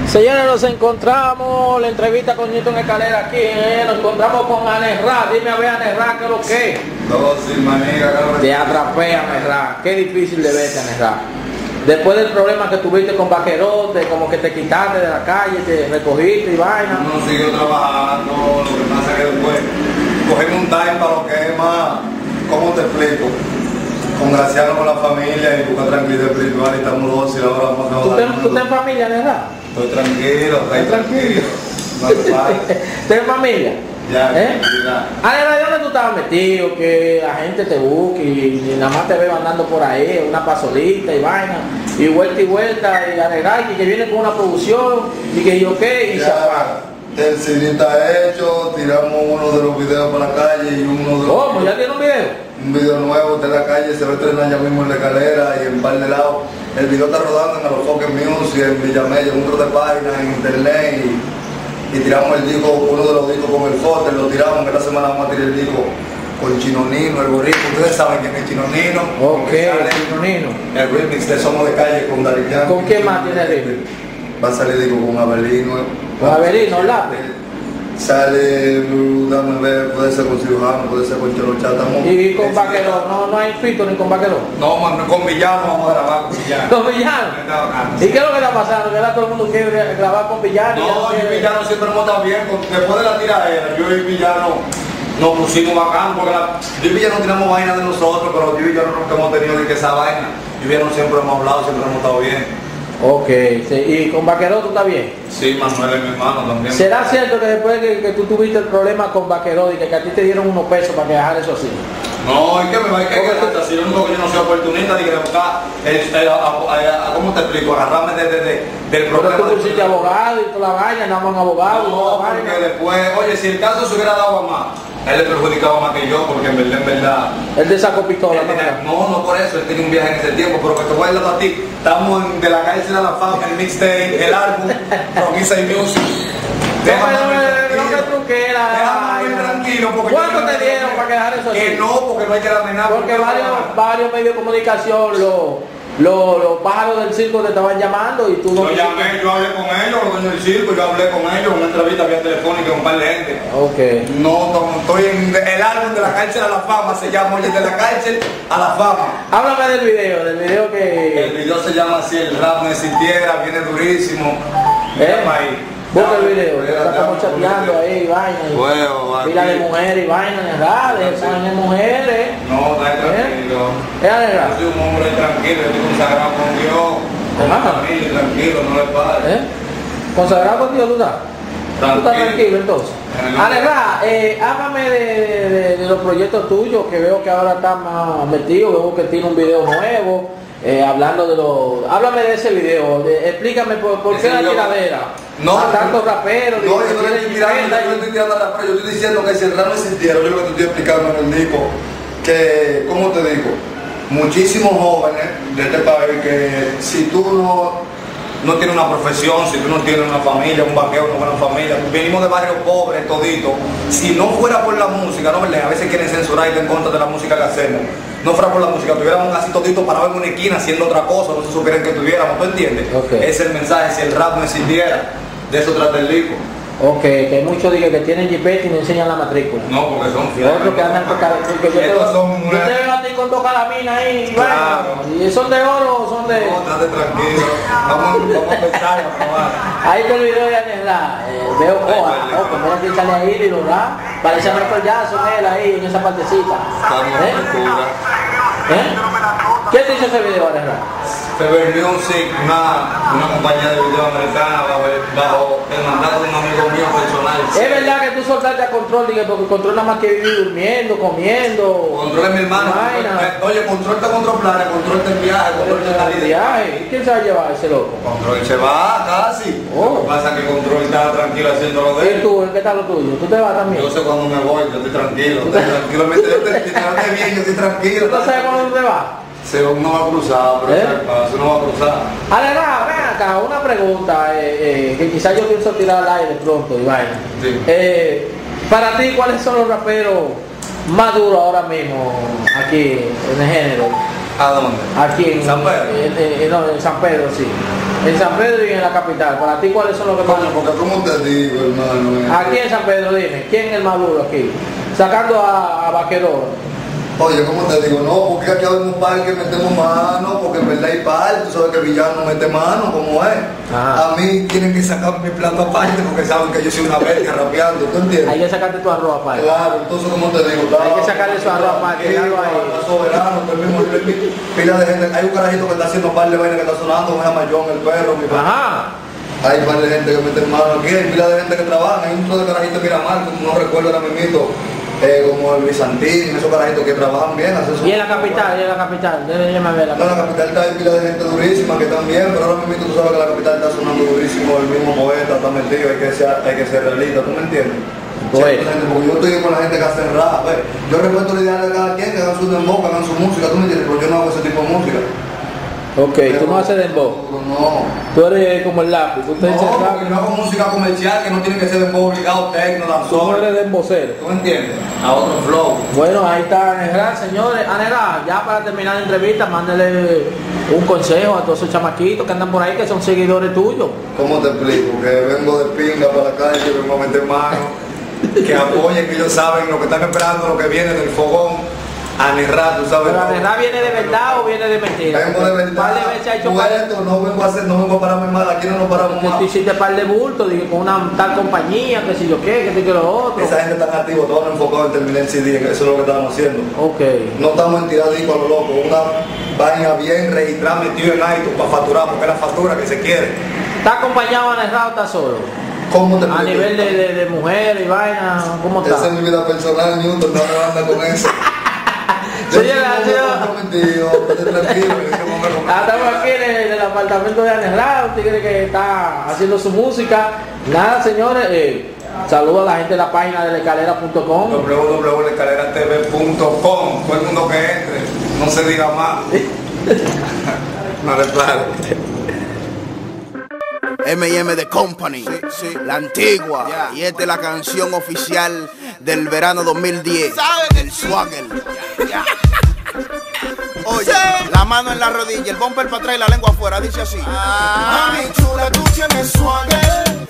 Señores, nos encontramos, la entrevista con Newton Escalera aquí, nos encontramos con Anerra. Dime a ver, Anerra, ¿qué es lo que es? Todo sin manera, cabrón. Te atrapé, Anerra. Qué difícil de verte, Anerra. Después del problema que tuviste con Vaquerote, como que te quitaste de la calle, te recogiste y vaina. Uno siguió trabajando, lo que pasa es que después cogimos un time para lo que es más, ¿cómo te explico? Congraciarnos con la familia y buscar tranquilidad espiritual y estamos dos y ahora vamos a ¿Tú estás en familia, Anerra? Estoy tranquilo, estoy tranquilo. No te pares. ¿Estás en familia? Ya, Anerra, ¿de dónde tú estabas metido? Que la gente te busque y nada más te veo andando por ahí, una pasolita y vaina, y vuelta, y Anerra, que viene con una producción, y que yo qué, y se apaga. El CD está hecho, tiramos uno de los videos para la calle y uno de los... ¿Cómo? ¿Ya tiene un video? Un video nuevo de la calle, se va a estrenar ya mismo en La Escalera y en un par de lados. El video está rodando en Alofoque Music, en Villamella, en un de páginas, en internet y tiramos el disco, uno de los discos con el Foster, lo tiramos, que esta semana vamos a tirar el disco con Chino Nino, el borrico. Ustedes saben quién es Chino Nino. Ok, Chino Nino. El remix de Somos de Calle con Dari Yankee. ¿Con quién más tiene el remix? Va a salir disco con Abelino. ¿Con Abelino, lápiz? Sale, dame ver, puede ser con Cirujano, puede ser con Chelo Chata. ¿Y con Vaquero? ¿No hay fito ni con Vaquero? No, man, con Villano vamos a grabar con Villano. ¿Con Villano? ¿Y qué es lo que está pasando? Que ahora todo el mundo quiere grabar con Villano. No, yo y Villano siempre hemos estado bien. Después de la tiradera, yo y Villano nos pusimos bacán, porque yo y Villano tiramos vaina de nosotros, pero yo y Villano nunca hemos tenido de que esa vaina. Yo y Villano siempre hemos hablado, siempre hemos estado bien. Ok, sí. ¿Y con Vaquero tú estás bien? Sí, Manuel es mi hermano también. ¿Será cierto que después que tú tuviste el problema con Vaquero y que a ti te dieron unos pesos para que dejar eso así? No, es que me va a quedar si yo no soy oportunista y que buscar, ¿cómo te explico? Agarrarme del problema. Pero tú pusiste abogado y toda la vaina, nada más abogado. No, porque después, oye, si el caso se hubiera dado a más, él le perjudicaba más que yo, porque en verdad. Él te sacó pistola, no por eso, él tenía un viaje en ese tiempo, pero que te voy a hablar a ti. Estamos de la cárcel a la fama, el mixtape, el álbum, con Inside Music. Déjame tranquilo, porque ¿cuánto te dieron para que dejar eso así? Que no, porque no hay que darme nada. Porque varios medios de comunicación, los pájaros del circo te estaban llamando y tú no... Yo hablé con ellos, los dueños del circo, yo hablé con ellos, una entrevista vía telefónica con un par de gente. Ok. No, estoy en el álbum de la cárcel a la fama, se llama, oye, de la cárcel a la fama. Háblame del video que... El video se llama así, el rap no existiera, viene durísimo. Busca el video, estamos chateando ahí, vaina, pila de mujeres y vaina, de mujeres. No, está tranquilo. Yo soy un hombre tranquilo, estoy consagrado con Dios. Tranquilo, no le pares. ¿Consagrado con Dios tú estás? ¿Tú estás tranquilo entonces? Anerra, háblame de los proyectos tuyos, que veo que ahora estás más metido, veo que tiene un video nuevo, hablando de los... Háblame de ese video, explícame por qué la tiradera. No, a tantos raperos. No, yo no le estoy tirando a raperos, yo estoy diciendo que si el rap no existiera, yo lo que te estoy explicando en el disco, que, ¿cómo te digo? Muchísimos jóvenes de este país que si tú no tienes una profesión, si tú no tienes una familia, un vaqueo, una buena familia, venimos de barrios pobres, toditos, si no fuera por la música, no verdad, a veces quieren censurar y ir en contra de la música que hacemos, no fuera por la música, tuviéramos casi toditos parados en una esquina haciendo otra cosa, no se supieran que tuviéramos, ¿tú entiendes? Okay. Ese es el mensaje, si el rap no existiera, de eso trata el disco. Ok, que muchos digan que tienen jipete y no enseñan la matrícula. No, porque son fieles. Otros que andan con yo te veo a ti con dos caraminas ahí, claro. ¿Y son de oro o son de...? No, estate tranquilo. Vamos a empezar a probar. Ahí te el video de Anerra, veo, mira que sale ahí y lo da. Parece a Michael Jackson él ahí en esa partecita. ¿Quién te hizo ese video, Anerra? Fever Music, una compañía de video americana bajo el mandato de un amigo mío personal. Es verdad que tú soltaste a Control, porque Control nada más que vivir durmiendo, comiendo. Control es mi hermano. Oye, Control está con otros planes, Control está en viaje, Control está en viaje. ¿Y quién se va a llevar ese loco? Control se va casi. Lo que pasa es que Control está tranquilo haciendo lo de él. ¿Y tú? ¿Qué tal lo tuyo? ¿Tú te vas también? Yo sé cuando me voy, yo estoy tranquilo. Tranquilamente, yo estoy bien, yo estoy tranquilo. ¿Tú no sabes cuándo te vas? No va a cruzar, pero no va a cruzar. Anerra, ven acá, una pregunta que quizás yo pienso tirar al aire pronto, y vaina. Sí. Para ti, ¿cuáles son los raperos más duros ahora mismo aquí en el género? ¿A dónde? Aquí en San Pedro. No, en San Pedro, sí. En San Pedro y en la capital. Para ti, ¿cuáles son los que más? Porque como te digo, hermano. Aquí en San Pedro, dime, ¿quién es el más duro aquí? Sacando a Vaquero. Oye, ¿cómo te digo? No, porque aquí habemos par que metemos mano, porque en verdad hay par, tú sabes que Villano mete mano, como es. Ajá. A mí tienen que sacar mi plato aparte porque saben que yo soy una bestia rapeando, ¿tú entiendes? Hay que sacarte tu arroz aparte. Claro, entonces como te digo, Hay que sacarle su arroz aparte, déjalo ahí. Está soberano, pila de gente, hay un carajito que está haciendo par de vainas que está sonando, me llama John, el perro, mi papá. Ajá. Hay par de gente que mete mano aquí, hay pila de gente que trabaja, hay un solo de carajito Miramar, no recuerdo ahora mismo. Como el Bizantín, esos carajitos que trabajan bien. Y en la capital, déjame ver la capital. No, la capital está en pila de gente durísima que están bien, pero ahora mismo tú sabes que la capital está sonando durísimo, el mismo poeta está metido, hay que ser realista, ¿tú me entiendes? Bueno. Porque yo estoy con la gente que hace rap, yo respeto la idea de cada quien, que hagan su dembow, que hagan su música, ¿tú me entiendes? Pero yo no hago ese tipo de música. Ok, tú no haces dembow. No. Tú eres como el lápiz. Tú te dices Porque no hago música comercial que no tiene que ser dembow obligado, tecno, tú no danzón. eres dembocero. ¿Tú me entiendes? A otro flow. Bueno, ahí está Anegral, señores. Anegral, ya para terminar la entrevista, mándale un consejo a todos esos chamaquitos que andan por ahí que son seguidores tuyos. ¿Cómo te explico? Que vengo de pinga para la calle, vengo a meter mano, que apoyen, que ellos saben lo que están esperando, lo que viene del fogón. Anegral, tú sabes. Pero Anegral viene de verdad o viene de mentira. Vengo de verdad. ¿Cuál de veces ha hecho no vengo a pararme mal, aquí no nos paramos que mal. tú hiciste par de bultos, dije, con una tal compañía, que si yo qué, que lo otro. Esa gente está activa, todos enfocados en terminar el CD, que eso es lo que estamos haciendo. Ok. No estamos en tirar disco a lo loco, una vaina bien registrada, metido en iTunes para facturar, porque es la factura que se quiere. ¿Está acompañado Anegral o está solo? ¿Cómo te A nivel de mujeres y vaina, ¿cómo está? Esa es mi vida personal, Newton, no me anda con eso. Señora, estamos aquí en el apartamento de Anegral, un tigre que está haciendo su música. Nada, señores, saludo a la gente de la página de lecalera.com. www.lecaleratv.com. Todo el mundo que entre, no se diga más. No le claro. M&M The Company, sí. La antigua, y esta es la canción oficial del verano 2010, el Swagger. Oye, la mano en la rodilla, el bumper para atrás y la lengua afuera, dice así. Mami chula, tú tienes swagger,